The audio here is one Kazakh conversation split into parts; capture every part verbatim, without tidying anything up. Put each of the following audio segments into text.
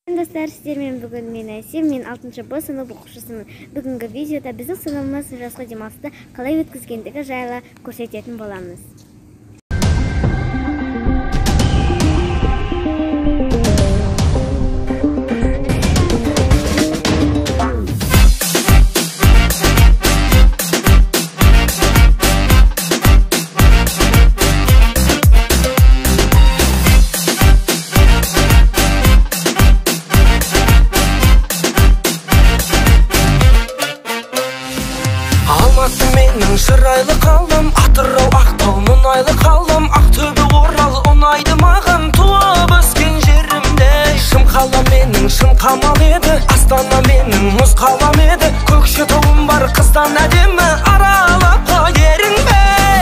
Достар, сіздермен бүгін мен Әсем, мен алтыншы Б сынып оқушысымын. Бүгінгі видеода біздің сыныбымыз жазғы демалысты қалай өткізгендігі жайлы көрсететін боламыз. Менің шырайлы қалдым, Атырау, Ақтау, мұнайлы қалдым, Ақтөбе, Орал ұнайды маған, туып өскен жерімде. Шым қала менің шым қамал еді, Астана менің мұз қалам еді, Көкшетауым бар қыздан әдемі, аралап ерінбе.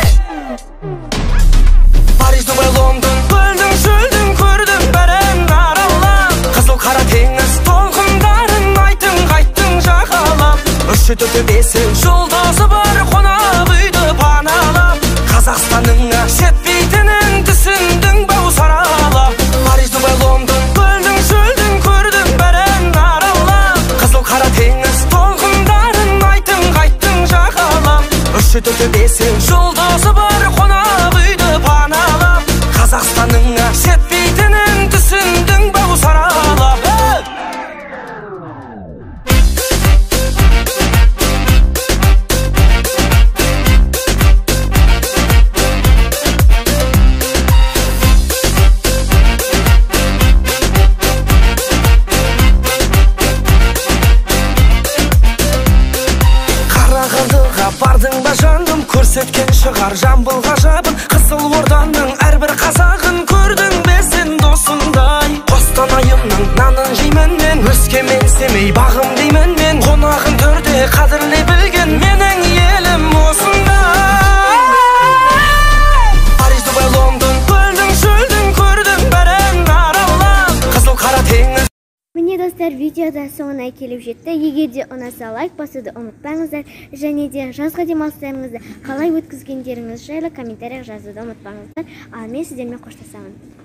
Париж, Дубай, Лондон, көлдің шөлдің көрдім бәрін аралап, Қызыл қара теңіз толқындарын айттың қайттың жағалап, үші төрті бесі жұлдызы бар қонақ үйді паналап, Қазақстанның жетпейтінін түсіндің бау саралап. Париж, Дубай, Лондон, көлдің шөлдің көрдім бәрін аралап, Қызыл қара теңіз толқындарын айттың қайттың жағалап, үші төрті бесі жұлдызы бар қонақ үйді паналап, Қазақстанның жетпейтінін түсіндің бау саралап. Бардың ба жаным, көрсеткен шығар Жамбыл ғажабын, Қызылорданың әрбір қазағын көрдің бе сен досыңдай. Қостанайымның нанын жеймін мен, Өскемен, Семей бағым деймін мен, қонағын төрде қадірлей білген менің елім осындай. Париж, Дубай, Лондон, көлдің шөлдің көрдім бәрін аралап, Қызыл қара теңіз. Міне достар, видеода соңына келіп жетті. Егер де ұнаса лайк басуды ұмытпаңыздар, және де жазғы демалыстарыңызды қалай өткізгендеріңіз жайлы комментария жазуды ұмытпаңыздар. Ал мен сіздермен қоштасамын.